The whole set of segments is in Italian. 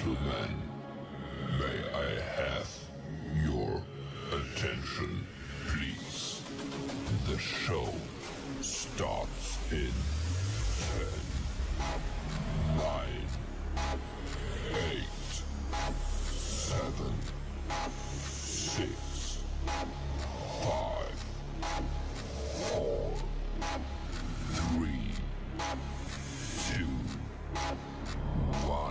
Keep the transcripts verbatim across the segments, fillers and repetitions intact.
gentlemen, may I have your attention, please? The show starts in ten, nine, eight, seven, six, five, four, three, two, one,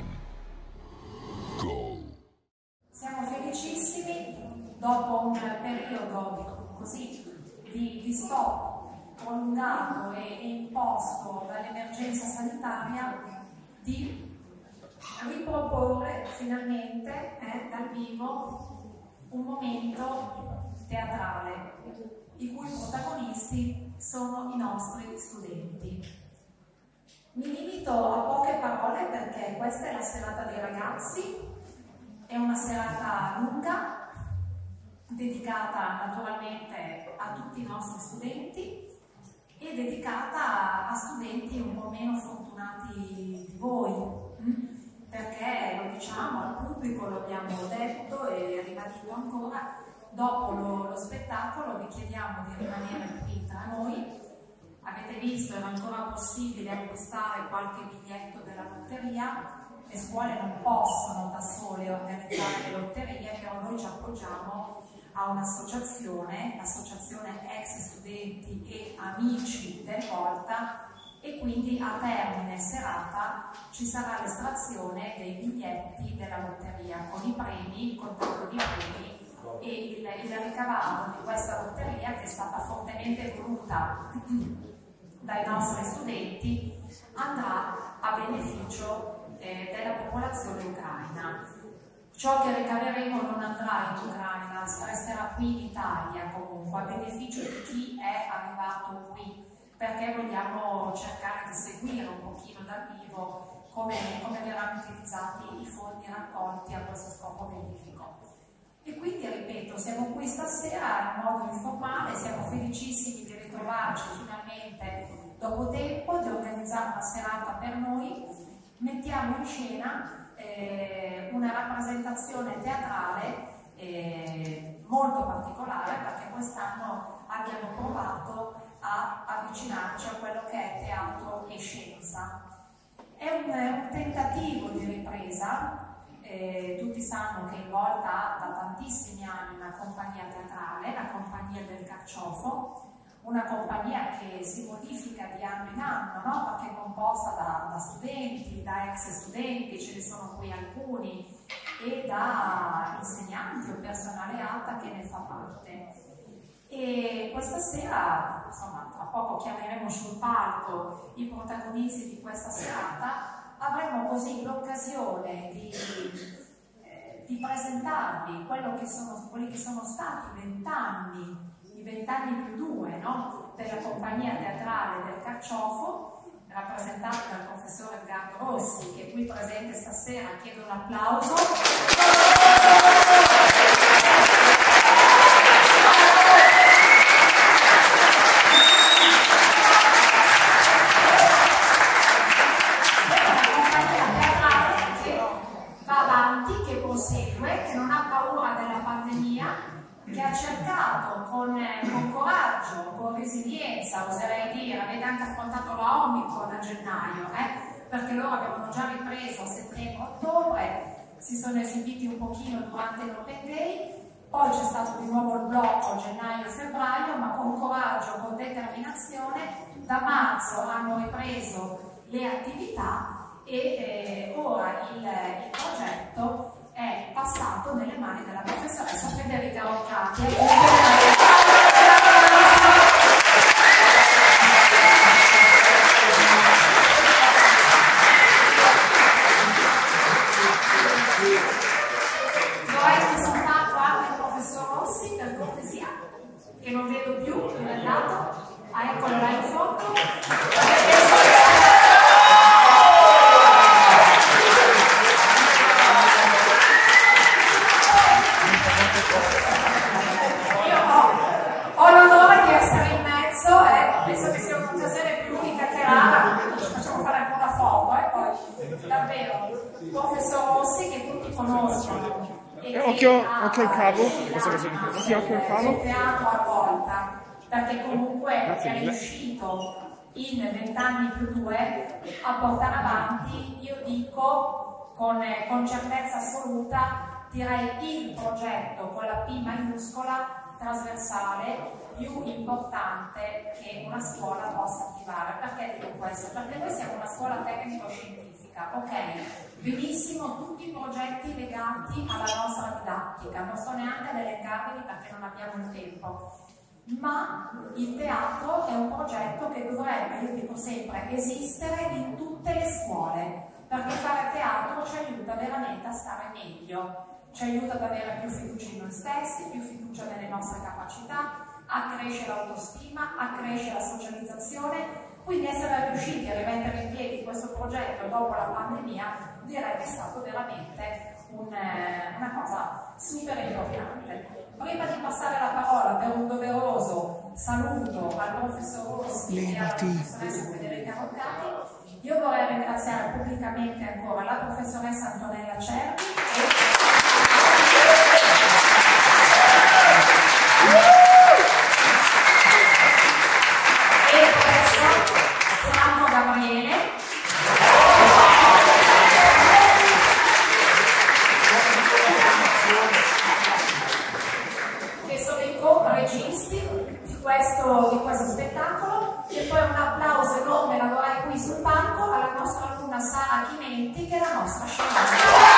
go. Siamo felicissimi dopo un periodo così di, di stop prolungato e, e imposto dall'emergenza sanitaria di riproporre finalmente eh, dal vivo un momento teatrale i cui protagonisti sono i nostri studenti. Mi limito a poche parole perché questa è la serata dei ragazzi, è una serata lunga, dedicata naturalmente a tutti i nostri studenti e dedicata a studenti un po' meno fortunati di voi, perché lo diciamo al pubblico, lo abbiamo detto e ribadito ancora, dopo lo, lo spettacolo vi chiediamo di rimanere qui tra noi. Avete visto, era ancora possibile acquistare qualche biglietto della lotteria. Le scuole non possono da sole organizzare le lotterie, però noi ci appoggiamo a un'associazione, l'associazione ex studenti e amici del Volta, e quindi a termine serata ci sarà l'estrazione dei biglietti della lotteria con i premi, il contatto di premi e il, il ricavato di questa lotteria, che è stata fortemente voluta dai nostri studenti, andrà a beneficio eh, della popolazione ucraina. Ciò che ricaveremo non andrà in Ucraina, resterà qui in Italia comunque, a beneficio di chi è arrivato qui, perché vogliamo cercare di seguire un pochino dal vivo come, come verranno utilizzati i fondi raccolti a questo scopo benefico. E quindi, ripeto, siamo qui stasera in modo informale, siamo felicissimi di ritrovarci finalmente dopo tempo, di organizzare una serata per noi. Mettiamo in scena eh, una rappresentazione teatrale eh, molto particolare, perché quest'anno abbiamo provato a avvicinarci a quello che è teatro e scienza. È un, un tentativo di ripresa. Eh, tutti sanno che il Volta ha da tantissimi anni una compagnia teatrale, la compagnia del Carciofo, una compagnia che si modifica di anno in anno, no? Perché è composta da, da studenti, da ex studenti, ce ne sono qui alcuni, e da insegnanti o personale alta che ne fa parte. E questa sera, insomma, tra poco chiameremo sul palco i protagonisti di questa serata. Avremo così l'occasione di, eh, di presentarvi quello che sono, quelli che sono stati vent'anni, i vent'anni più due, no? Della compagnia teatrale del Carciofo, rappresentata dal professor Edgardo Rossi, che è qui presente stasera. Chiedo un applauso. Che ha cercato con, con coraggio, con resilienza, oserei dire, avete anche affrontato la Omicron a gennaio, eh? Perché loro avevano già ripreso a settembre-ottobre, si sono esibiti un pochino durante l'Open Day, poi c'è stato di nuovo il blocco a gennaio e febbraio, ma con coraggio, con determinazione, da marzo hanno ripreso le attività e eh, ora il, il progetto è passato nelle mani della professoressa Federica Roccati. Vorrei presentare anche il professor Rossi, per cortesia, che non vedo più, non è andato. Ah, eccolo là in fondo. professor Rossi, che tutti conoscono. E occhio, occhio al cavo, questo che sento. Sì, occhio al cavo. Il teatro a volta, perché comunque è riuscito in vent'anni più due a portare avanti, io dico con, con certezza assoluta, direi il progetto con la P maiuscola trasversale più importante che una scuola possa attivare. Perché dico questo? Perché noi siamo una scuola tecnico-scientifica, ok? Benissimo, tutti i progetti legati alla nostra didattica, non sto neanche ad elencarli perché non abbiamo il tempo, ma il teatro è un progetto che dovrebbe, io dico sempre, esistere in tutte le scuole, perché fare teatro ci aiuta veramente a stare meglio. Ci aiuta ad avere più fiducia in noi stessi, più fiducia nelle nostre capacità, accresce l'autostima, accresce la socializzazione, quindi essere riusciti a rimettere in piedi questo progetto dopo la pandemia direi che è stato veramente un, eh, una cosa super importante. Prima di passare la parola per un doveroso saluto al professor Rossi e alla professoressa Federica Roccati, io vorrei ringraziare pubblicamente ancora la professoressa Antonella Cervi e il professor Franco Gabriele, che sono i co-registi di questo, di questo spettacolo, e poi un applauso enorme, la vorrei qui sul palco, alla nostra alunna Sara Chimenti, che è la nostra sceneggiatrice.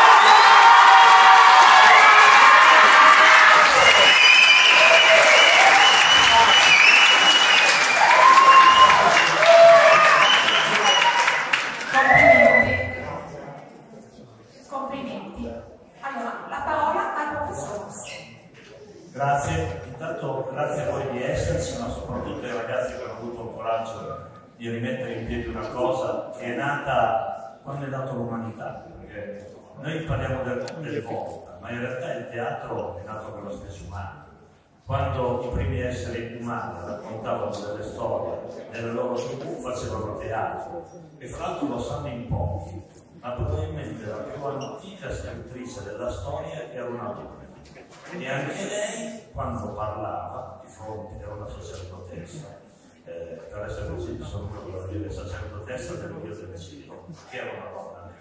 Grazie, intanto grazie a voi di esserci, ma soprattutto ai ragazzi che hanno avuto il coraggio di rimettere in piedi una cosa che è nata quando è nata l'umanità, perché noi parliamo del, del volta, ma in realtà il teatro è nato con lo stesso umano. Quando i primi esseri umani raccontavano delle storie nelle loro tribù facevano teatro, e fra l'altro lo sanno in pochi, ma probabilmente la più antica scrittrice della storia era una donna. E anche lei, quando parlava di fronte a una sacerdotessa, eh, per essere preciso, sono quello che dire sacerdotessa del Dio del Cielo, che era una donna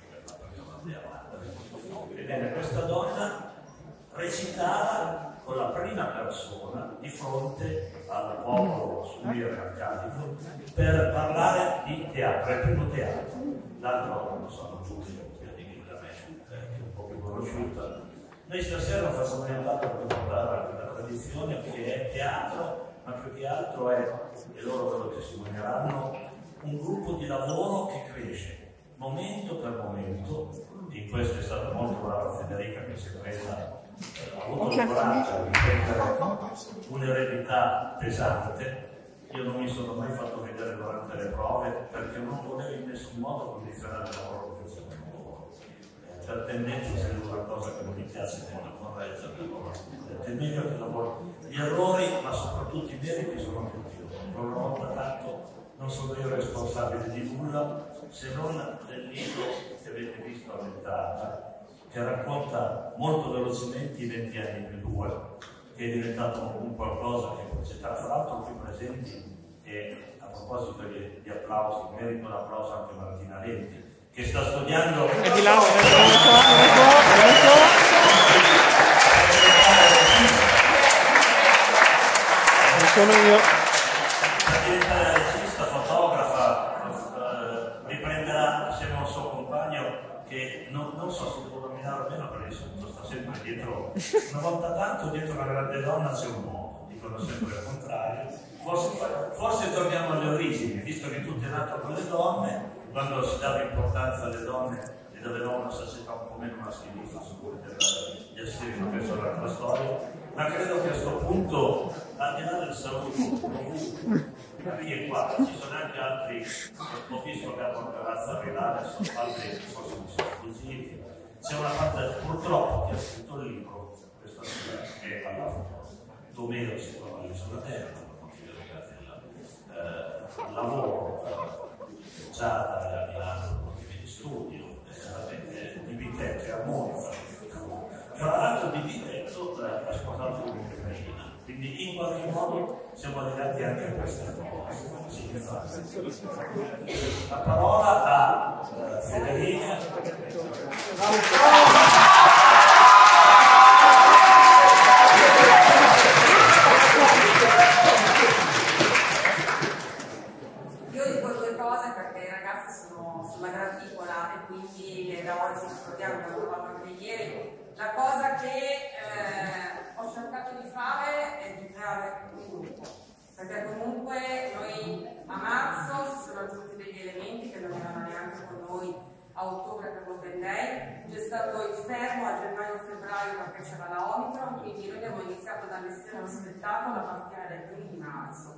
nera. Ebbene, questa donna recitava con la prima persona di fronte al popolo sumero accadico per parlare di teatro, il primo teatro. L'altro non sono Giulio, che è un po' più conosciuta. Noi stasera facciamo in modo per ricordare anche la tradizione che è teatro, ma più che altro è, e loro ve lo testimonieranno, un gruppo di lavoro che cresce momento per momento. In questo è stata molto brava Federica, che si è presa, ha avuto il coraggio di prendere un'eredità pesante. Io non mi sono mai fatto vedere durante le prove perché non volevo in nessun modo condizionare il lavoro che facevo. Per tendenza, se è una cosa che non mi piace, tendo a correggere, è meglio che lavoro. Gli errori, ma soprattutto i meriti, sono tutti io. Per una volta tanto non sono io responsabile di nulla, se non del libro che avete visto a Ventata, che racconta molto velocemente i venti anni più due, che è diventato un qualcosa che c'è tra l'altro qui presenti. E a proposito di, di applausi, merito un applauso anche a Martina Lenti, che sta studiando. È di là, è ecco, non sono io. Per diventare regista, fotografa, eh, riprenderà assieme a un suo compagno che non, non so se devo nominare o meno, perché sta sempre dietro. Una volta tanto dietro una grande donna c'è un uomo, dicono sempre il contrario. Forse, forse torniamo alle origini, visto che tutto è nato con le donne. Quando si dava importanza alle donne ed avevamo una società un po' meno maschilista, su cui gli assiri non penso all'altra storia, ma credo che a questo punto, al di là del saluto, qui e qua, ci sono anche altri, ho visto che hanno una razza arrivare, sono altri che forse mi sono sfuggiti, c'è una parte purtroppo che ha scritto il libro, questa sera, che è alla Tomeo si trova lì sulla terra, per motivi legati al, eh, al lavoro, già da Milano, motivi di studio, Quindi in qualche modo siamo arrivati anche a questa cosa. Sì, la parola a uh, Federica. Io dico due cose perché i ragazzi sono sulla graticola e quindi da oggi ricordiamo che abbiamo fatto anche ieri. La cosa che eh, ho cercato di fare è di creare un gruppo, perché comunque noi a marzo si sono aggiunti degli elementi che non erano neanche con noi a ottobre per l'Open Day, c'è stato il fermo a gennaio-febbraio perché c'era la Omicron, quindi noi abbiamo iniziato ad allestire uno spettacolo a partire dal primo di marzo.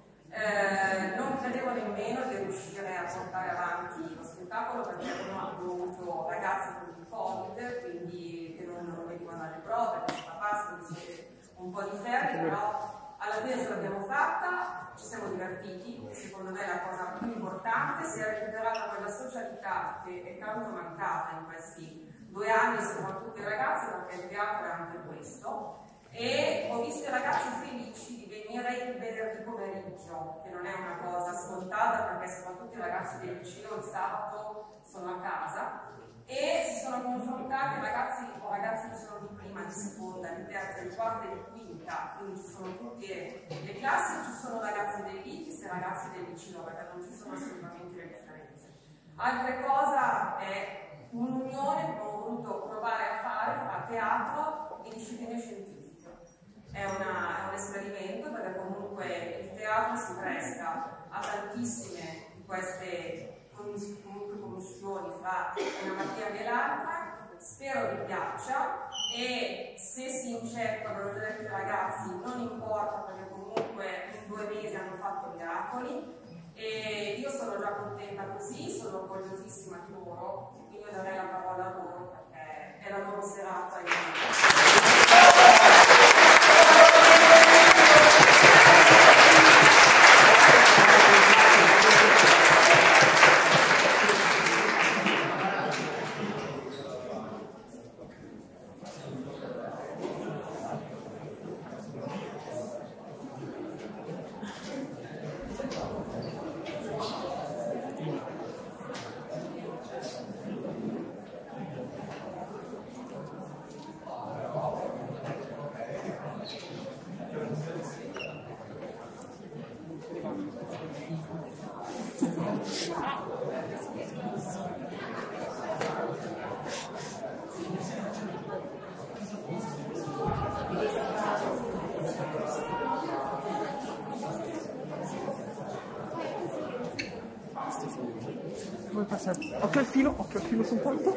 Eh, non credevo nemmeno di riuscire a portare avanti lo spettacolo perché abbiamo avuto ragazzi con il Covid, quindi che non, non venivano alle prove, che papà si un po' di fermi, però alla fine ce l'abbiamo fatta, ci siamo divertiti, secondo me è la cosa più importante, si è recuperata quella socialità che è tanto mancata in questi due anni, soprattutto i ragazzi, perché il teatro è anche questo. E ho visto i ragazzi felici di venire il venerdì pomeriggio, che non è una cosa scontata perché soprattutto i ragazzi del liceo il sabato sono a casa e si sono confrontati ragazzi o ragazzi che sono di prima, di seconda, di terza, di quarta e di quinta, quindi ci sono tutte le classi, ci sono ragazzi dell'I T I S e ragazzi del liceo perché non ci sono assolutamente le differenze. Altra cosa è un'unione che ho voluto provare a fare fra teatro e discipline scientifiche. È, una, è un esperimento perché comunque il teatro si presta a tantissime di queste commissioni fra una materia e l'altra. Spero vi piaccia e se si inceppa, ve l'ho già detto ai ragazzi, non importa perché comunque in due mesi hanno fatto miracoli e io sono già contenta così, sono orgogliosissima di loro, quindi io darei la parola a loro perché è la loro serata. Occhio al filo, occhio al filo soltanto.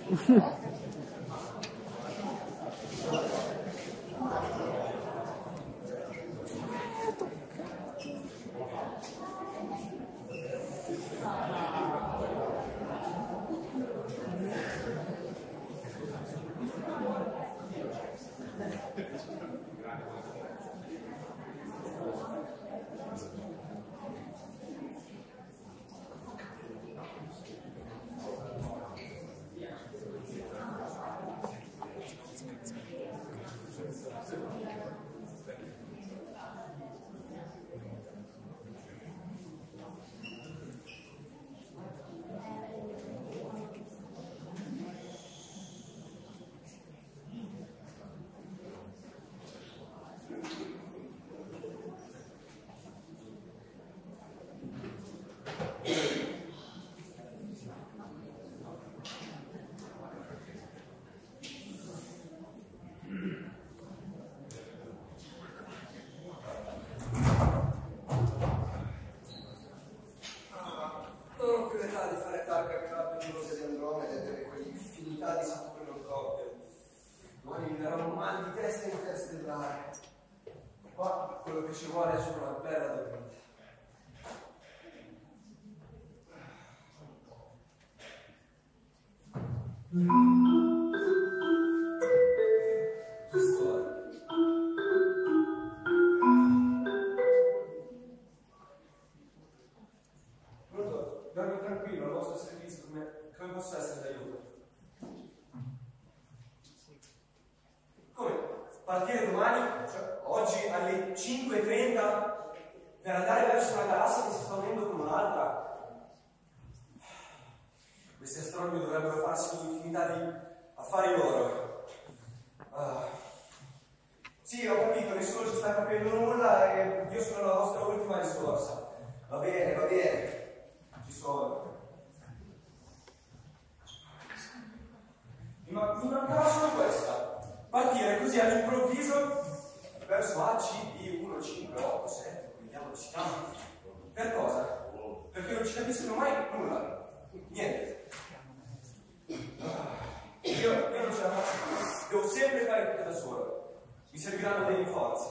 Qua quello che ci vuole è solo una bella dormita. Pronto? Dormo tranquillo, al vostro servizio, come, come posso essere d'aiuto? Come? Partire domani? Cioè, oggi? oggi alle cinque e trenta per andare verso una galassia che si sta unendo con un'altra. Questi astronomi dovrebbero farsi un'infinità di affari loro. Uh, sì, ho capito, nessuno ci sta capendo nulla e io sono la vostra ultima risorsa. Va bene, va bene, ci sono. Ma mi mancava solo questa. Partire così all'improvviso verso A, C, B, uno, cinque, otto, sette, come diavolo si chiama? Per cosa? Perché non ci capiscono mai nulla. Niente. Io, io non ce la faccio più. Devo sempre fare tutto da solo. Mi serviranno dei rinforzi.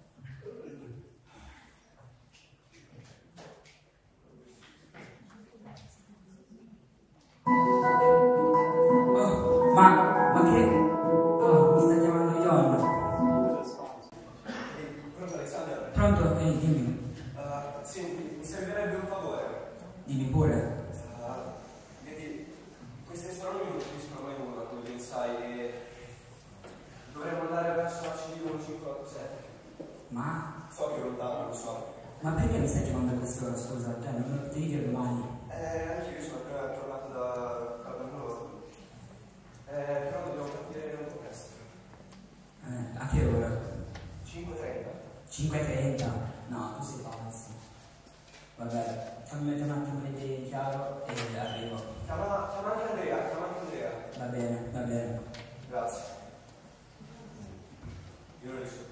Oh, ma, ma che? Oh, mi sta chiamando Ion. Ehi, pronto Alexander? Pronto? Ehi, dimmi. Uh, senti, mi servirebbe un favore. Dimmi pure. Uh, vedi, questi astronomi non capiscono mai nulla, come ben sai, e dovremmo andare verso la C D uno cinque otto sette. Ma? So che è lontano, lo so. Ma perché mi stai chiamando a quest'ora, scusa? Cioè, non me lo potevi dire domani? Eh, anche io sono appena tornato da Caldanloro. Eh, però dobbiamo partire un po' presto. Eh, a che ora? cinque e trenta. cinque e trenta? No, tu sei pazzo. Vabbè, fammi mettere un attimo le idee in chiaro e arrivo. Chiama, chiama anche Andrea, chiama anche Andrea. Va bene, va bene. Grazie. Io lo rispondo.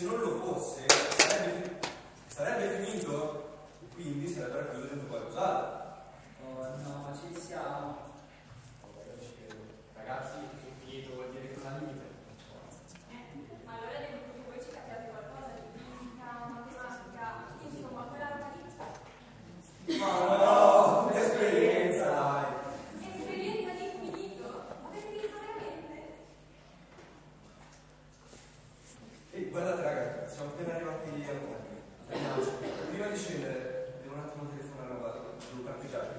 non lo fosse, sarebbe, sarebbe finito, quindi sarebbe racchiuso dentro qualcos'altro. Oh no, ci siamo. Ragazzi, finito vuol dire che non ha limite. Eh, allora devo che voi ci capiate qualcosa di fisica, matematica, insomma, quella roba lì. Ma no, che esperienza, dai. Esperienza di infinito? Avete visto veramente? E guardate ragazzi, siamo appena arrivati al campo. Prima di scendere, devo un attimo telefonare a Vado, devo parcheggiare.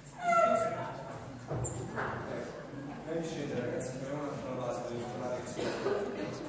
Ecco, prima di scendere ragazzi, chiamiamo un attimo la base, devo tornare che si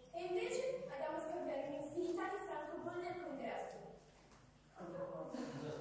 Cosa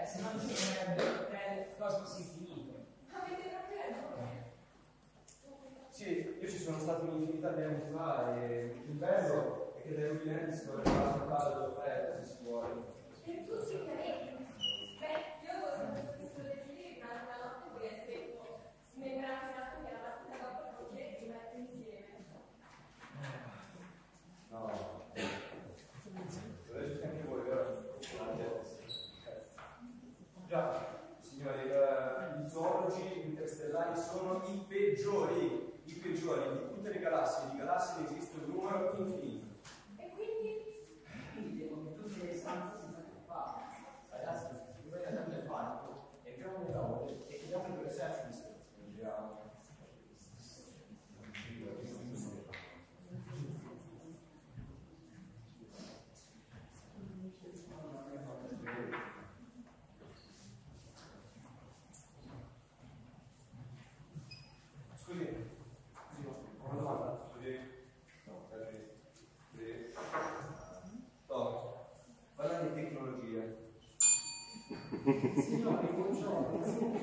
se no non ci sarebbe del cosmos infinito. Avete proprio ragione. Sì, io ci sono stato un'infinità di anni fa e il bello è che dai rubinetti si dovrebbe fare caldo, freddo, se si vuole. Per tutti i pianeti. Beh, io ho sempre visto dei figli che durante la notte poi è scritto smembrati in atto che la mattina dopo il progetto li mette insieme. No, lo leggete anche voi, vero? Già, signori, eh, gli zoologi interstellari sono i peggiori, i peggiori di tutte le galassie. Di galassie ne esiste un numero infinito. E quindi? Quindi devono tutte le istanze senza che fare. Ragazzi, se voi andate al parco, entriamo nella ore e chiediamo per receptionist. Andiamo. Scusi, scusi, ho una domanda. Scusi. No, scusi. Scusi. No, parla di tecnologia. Signori, buongiorno.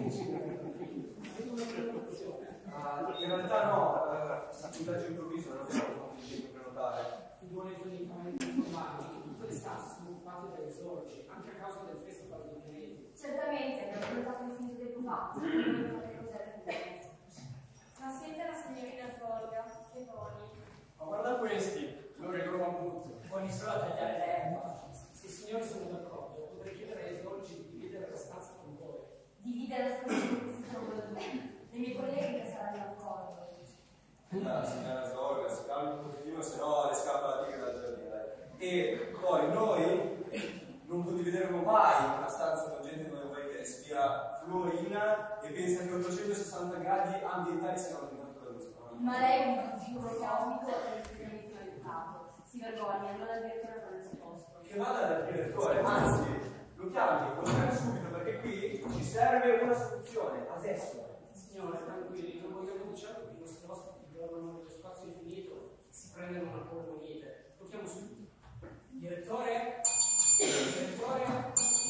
Ah, in realtà no, eh, puntaggio improvviso, non abbiamo fatto il tempo per prenotare. Vuole informarvi che tutte le stanze sono occupate dai zoologi, anche a causa del festival dei pianeti. Certamente, abbiamo prenotato infinito tempo fa. Non sapete cos'è la differenza. Ma siete la signorina Zolga, che buoni. Ma guarda questi, loro il loro mammut, vuole solo a tagliare l'erba. Se i signori sono d'accordo, potrei chiedere ai zoologi di dividere la stanza con voi. Dividere la stazione. Le mie colleghe che saranno d'accordo. La signora Zorga si calma un pochettino, se no le scappa la tigre dal giardino. E poi noi non condivideremo mai una stanza con gente dove vuoi che respira fluorina e pensa che ottocentosessanta gradi ambientali siano la temperatura giusta. Ma lei è un figuro cosmico e estremamente educato. Si vergogna, allora il direttore non ha risposto. Che vada dal direttore, anzi, lo chiami, lo chiami subito perché qui ci serve una soluzione, adesso. Signore, tranquilli, non vogliamo di certo che i nostri ospiti dormono nello spazio infinito e si prendono una polmonite. Lo chiamo subito. Direttore? Direttore?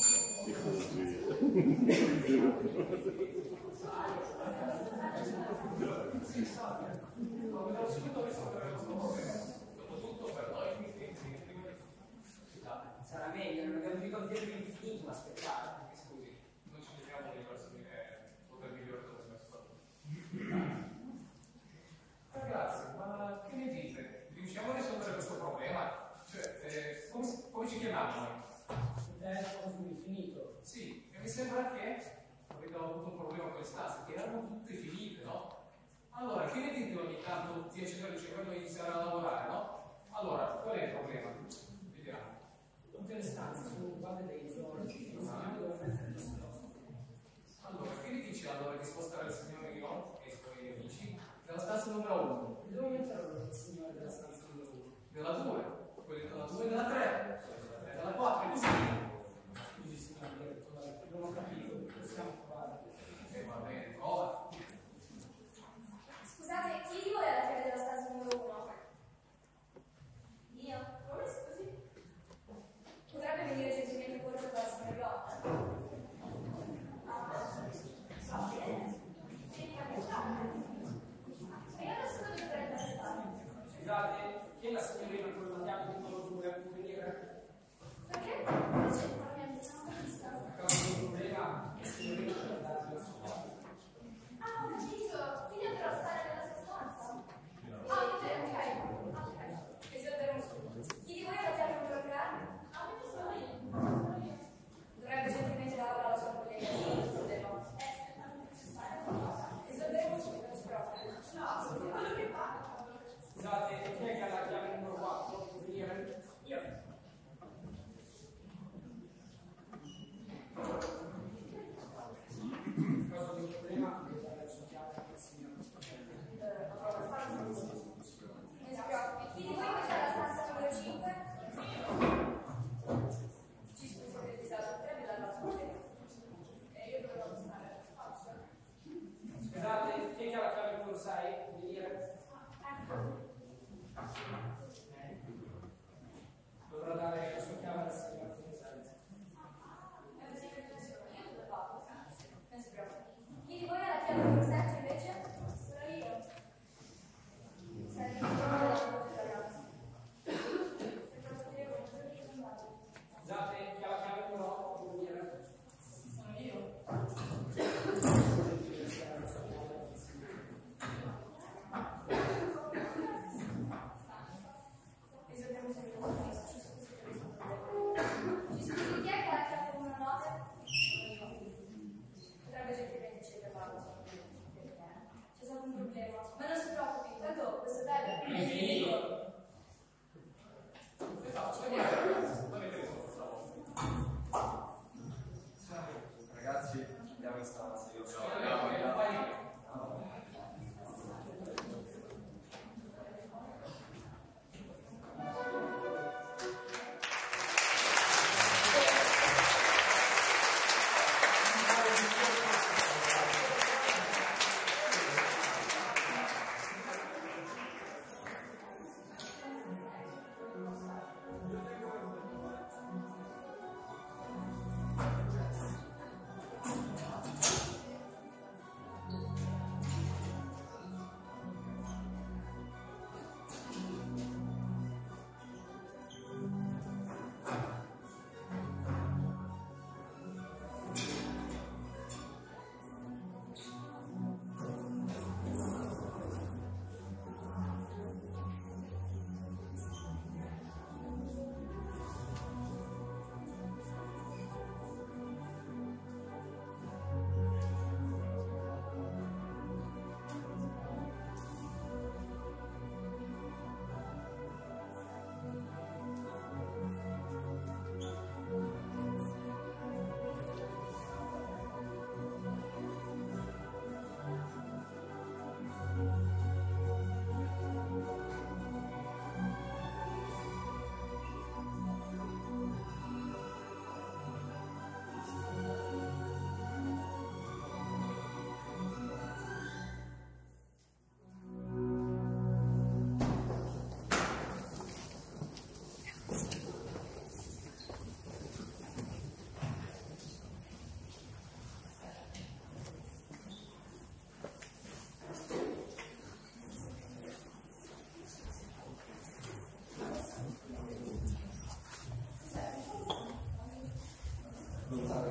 Sarà meglio, non abbiamo mica un tempo infinito, aspettare. Scusi, non ci mettiamo di persone poter migliorare come è stato. Ragazzi, ma che ne dite? Riusciamo a risolvere questo problema? Cioè, eh, come, come ci chiamiamo? È infinito. Sì, e mi sembra che avete avuto un problema con le stanze, che erano tutte finite, no? Allora, che ne dite ogni tanto di accendere il cervello e iniziare a lavorare, no? Allora, qual è il problema? Vediamo. Tutte le stanze sono occupate dai zoologi, non signore dove mettere il nostro. Allora, che ne dici allora di spostare il signore Ion e i suoi amici nella stanza numero uno? Devo mettere il signore della stanza numero uno. Della due, quelli della due e della tre, della quattro e così. Scusi, signore direttore, non ho capito, possiamo provare. E va bene, prova. Scusate, chi di voi ha la chiave della stanza numero uno? Io? Come scusi? Potrebbe venire gentilmente fuori da questa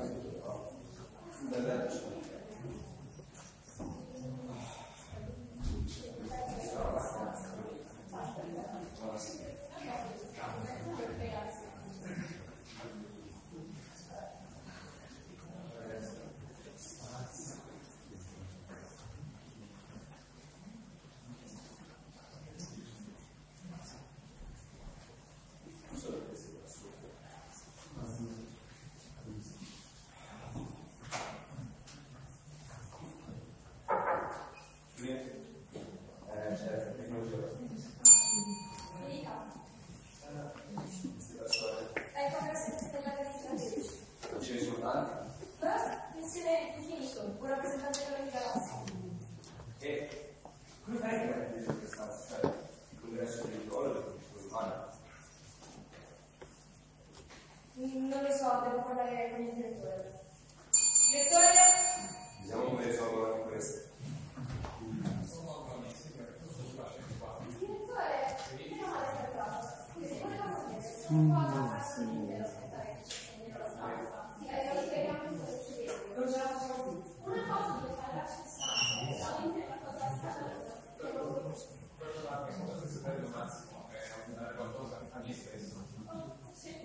Non lo so, devo parlare con il direttore. Direttore? Vediamo come risolvono anche questo. Direttore, meno male che è arrivato. Scusi, volevamo chiedere, sono qua a farsi l'intero aspettare che ci segni la stanza. Sì, eh, lo spieghiamo in cosa ci vede. Non ce la facciamo più. Una cosa che fa la stanza, è solamente una cosa strana. Sì,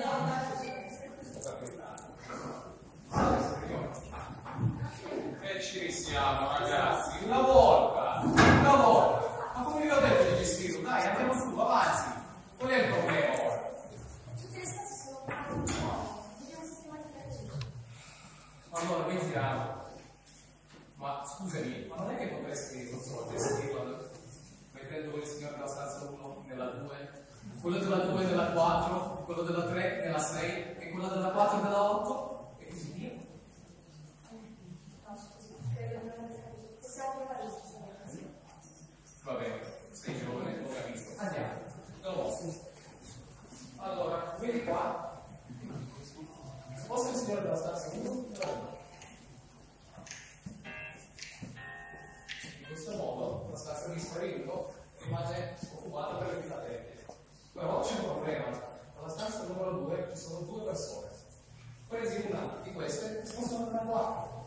E ci siamo ragazzi, una volta, una volta, ma come vi ho detto di gestirlo? Dai, andiamo su, avanti, qual è il problema ora? tutte le stanze sono uguali, dobbiamo sistematizzare tutto. Allora, vediamo. Ma scusami, ma non è che potresti, non so, gestirlo mettendo il signore della stanza uno nella due, quello della due nella quattro, quello della tre nella sei e quello della quattro nella otto e così via. No, scusi, credo che non abbiamo capito. Possiamo provare a sistemare. Va bene, sei giovane, l'ho capito. Andiamo. No. Allora, vedi qua. Sposta il signore della stanza uno nella due. In questo modo la stanza di sparito rimane occupata per le filatelle. Però c'è un problema. Nella stanza numero due ci sono due persone. Presi una di queste, spostano nella quattro.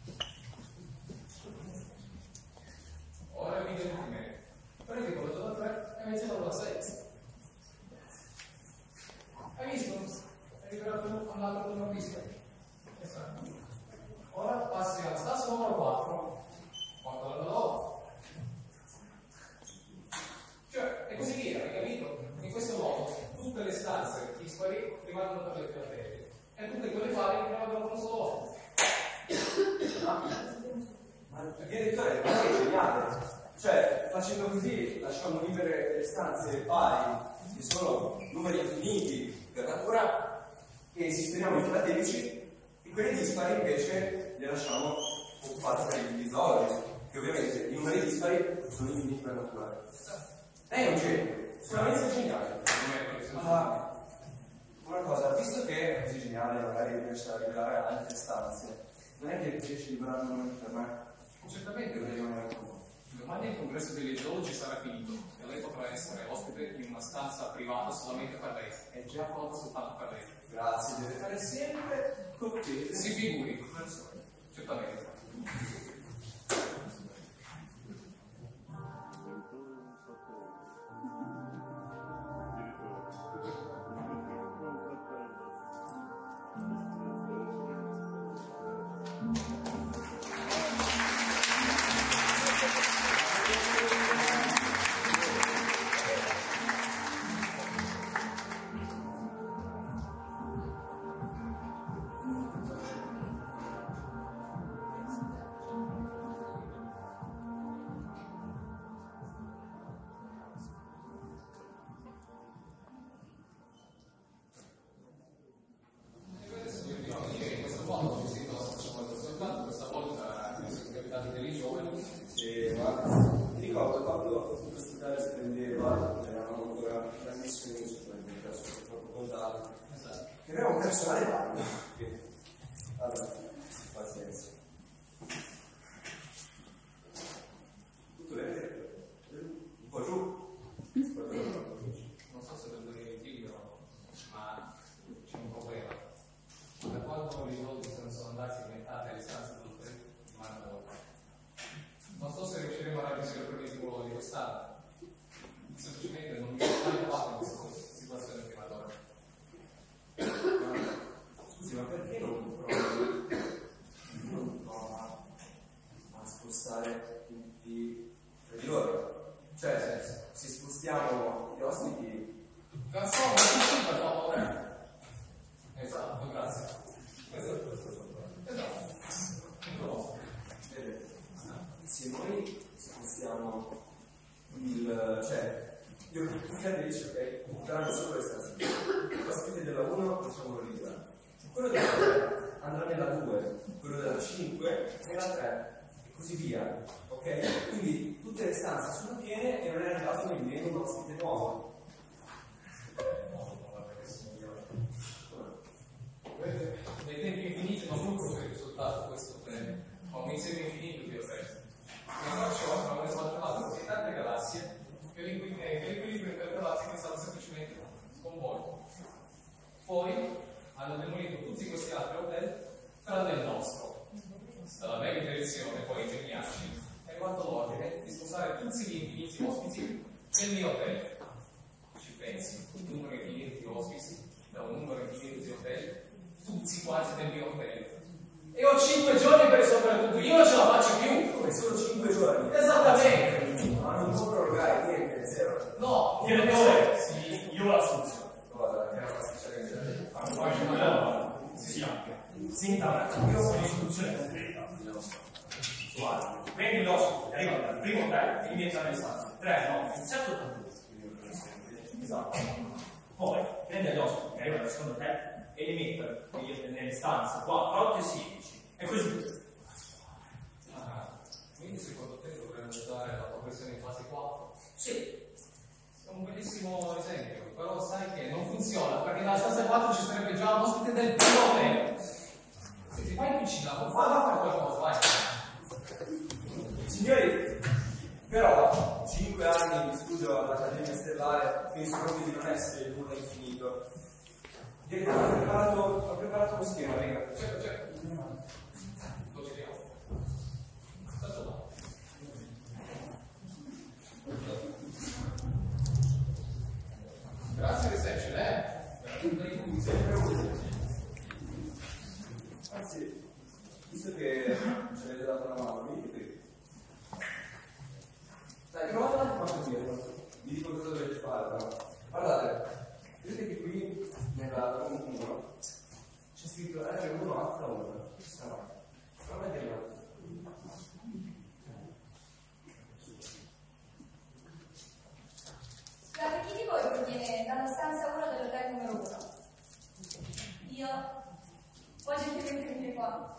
Ora evidentemente prendi quello della tre e mettilo dalla sei. Hai visto? Hai liberato un altro numero di stai. Esatto. Ora passi alla stanza numero quattro, portala dalla otto. Cioè, e così via, hai capito? In questo modo tutte le stanze dispari rimangono per le filatelle e tutte quelle pari rimangono per lo solo otto. Ma il direttore è geniale. Cioè, facendo così lasciamo libere le stanze pari, che sono numeri infiniti per natura, e sistemiamo i filatelici, e quelle dispari invece le lasciamo occupate per gli zoologi, che ovviamente i numeri dispari sono infiniti per natura. Lei è un genio, sicuramente geniale. Ma una cosa, visto che è così geniale, magari riesce a liberare altre stanze, non è che riesce a liberare un momento per me? Certamente, domani il congresso degli geologi sarà finito e lei potrà essere ospite in una stanza privata solamente per lei. È già pronta soltanto per lei. Grazie, deve fare sempre cortese. Si figuri, certamente. Risolve darsi aumentate le stanze tutte settimana dopo. Non so se riusciremo a raggiungere il previso di quest'anno. Semplicemente non mi sono mai trovato in questa situazione prima d'ora. Scusi, ma perché non provi non prova a spostare tutti per di loro? Cioè, se, se spostiamo gli ospiti. Canzone, non per favore. Esatto, grazie. Esatto. Esatto. Vede, se noi spostiamo il, cioè, io capisci, ok? Daranno solo le stanze. L'ospite della uno facciamolo libera. Quello della tre andrà nella due, quello della cinque nella tre e così via. Ok? Quindi tutte le stanze sono piene e non è arrivato nemmeno un ospite nuovo. Nei tempi infiniti non lucro per il risultato questo premio, ma un insieme infinito di effetti. E faccio abbiamo esaltato così tante galassie che l'equilibrio intergalattico è stato semplicemente sconvolto. Poi hanno demolito tutti questi altri hotel tranne il nostro. Dalla mega direzione poi ingegnarci è arrivato l'ordine di spostare tutti gli infiniti ospiti nel mio hotel. Ci pensi, un numero infinito di ospiti da un numero infinito di hotel, tutti quanti nel mio hotel. E ho cinque giorni per risolvere tutto, io non ce la faccio più. Come solo cinque giorni? Esattamente. Ma non può prorogare niente, zero. No, Direttore, sì, io la soluzione. Cosa? Che è una pasticceria in genere. Allora, sì, senta, io ho una soluzione concreta. Guarda, prendi l'ospite, arriva dal primo hotel e li metti nelle stanze. tre, nove, sette, ottantadue. Esatto. Poi prendi gli ospiti che arrivano dal secondo hotel e li metti nelle stanze quattro, otto e sedici. E così. ah, quindi secondo te dovremmo usare la progressione in fase quattro? Sì. È un bellissimo esempio, però sai che non funziona perché nella stanza quattro ci sarebbe già un ospite del primo hotel. Se ti fai vicinato, vai a fare qualcosa, vai. Signori, però cinque anni di studio all'Accademia Stellare penso proprio di non essere il nulla infinito. Direttore, ho preparato, ho preparato uno schema, venga. Certo, certo. Lo giriamo. Tanto va. Grazie reception, eh? Sempre utile. Anzi, visto che ci avete dato una mano, venite qui. Dai, provate un attimo a dietro. Vi dico cosa dovete fare, però. Guardate, vedete che qui nella uno c'è scritto R uno H uno. Questa no. Prova a dirlo. Scusate, chi di voi proviene dalla stanza uno dell'hotel numero uno? Io? Poi gentilmente venire qua.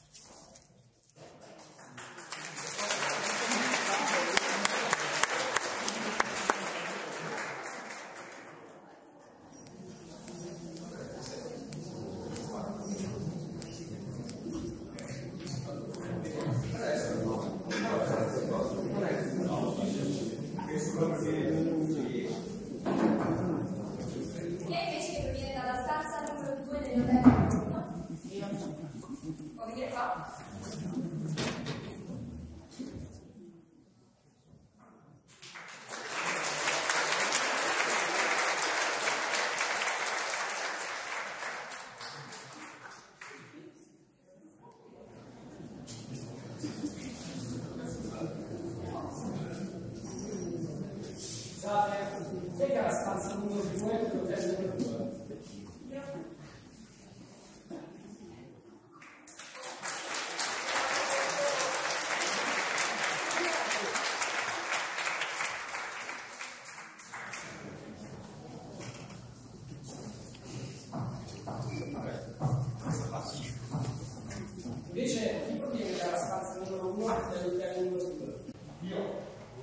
Invece chi proviene dalla stanza numero uno dell'hotel numero due? Io.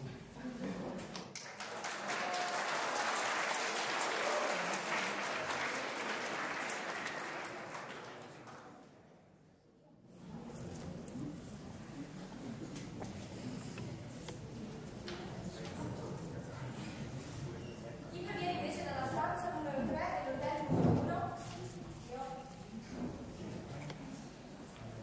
Chi proviene invece dalla stanza numero tre dell'hotel numero uno? Io.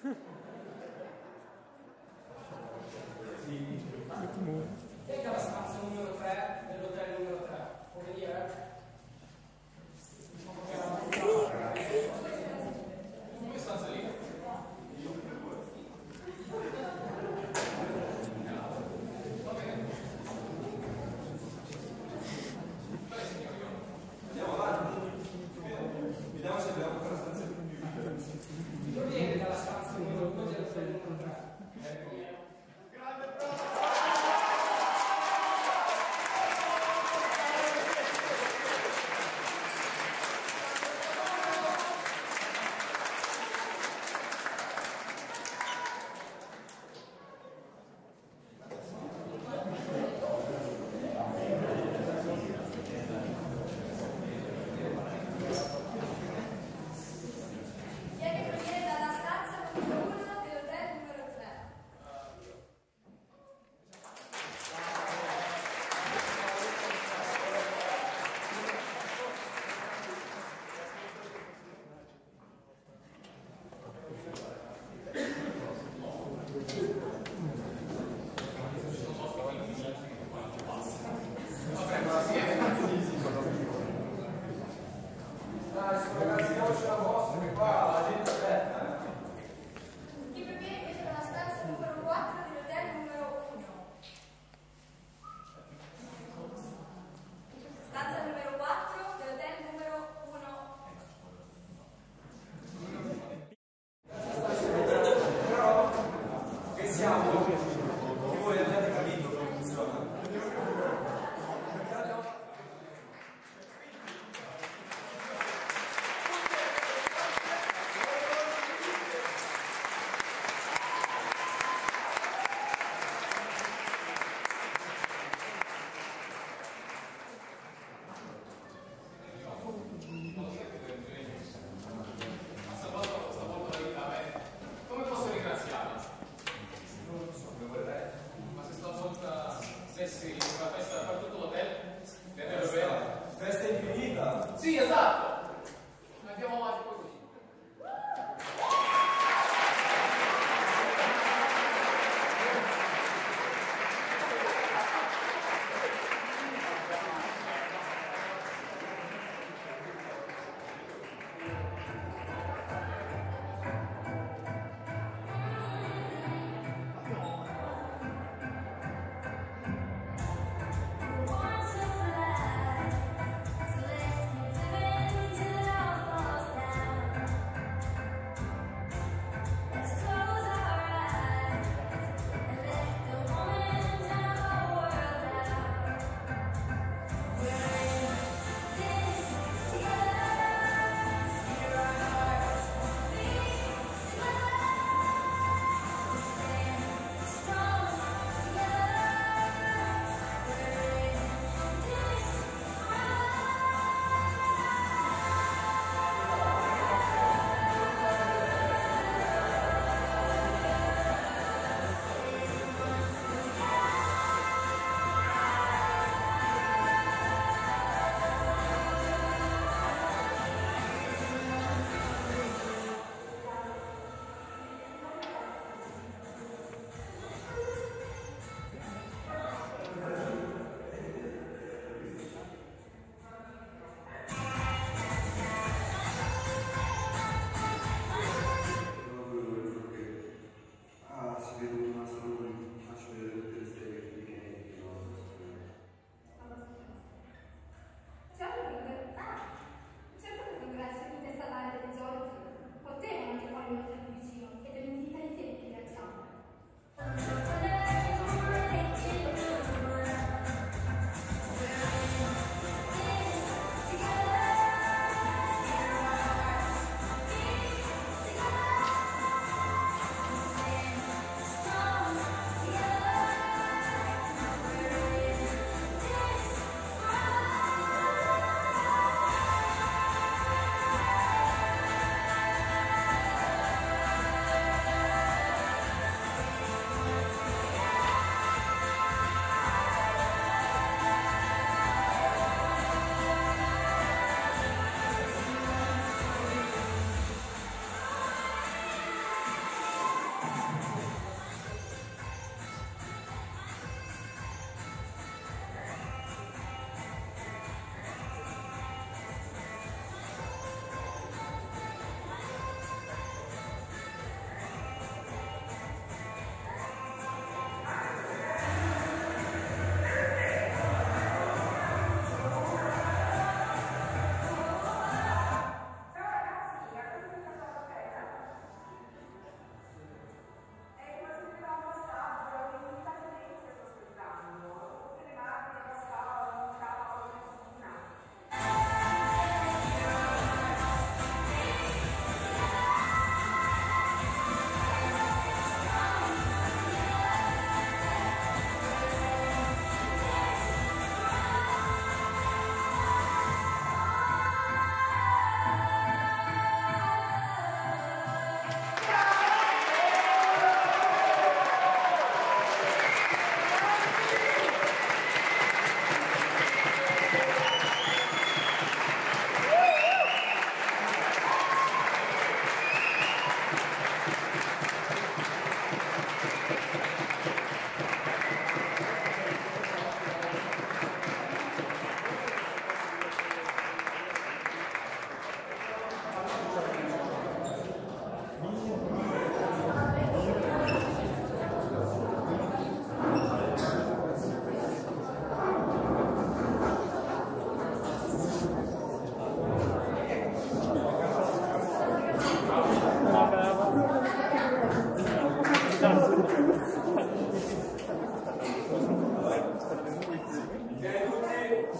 Chi è che ha la stanza numero tre dell'hotel numero tre? Può venire? Come stanza lì? Va bene. Dai signori, Andiamo avanti. Vediamo se abbiamo ancora stanze più. Non viene dalla stanza numero due dell'hotel numero tre. ecco. Grande bravo!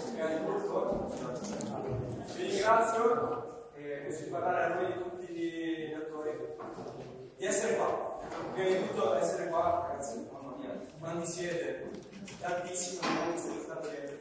prima di tutto vi ringrazio e posso parlare a noi di tutti gli attori di essere qua. Prima di tutto essere qua, ragazzi, mamma mia, quanti siete? Tantissimi, non state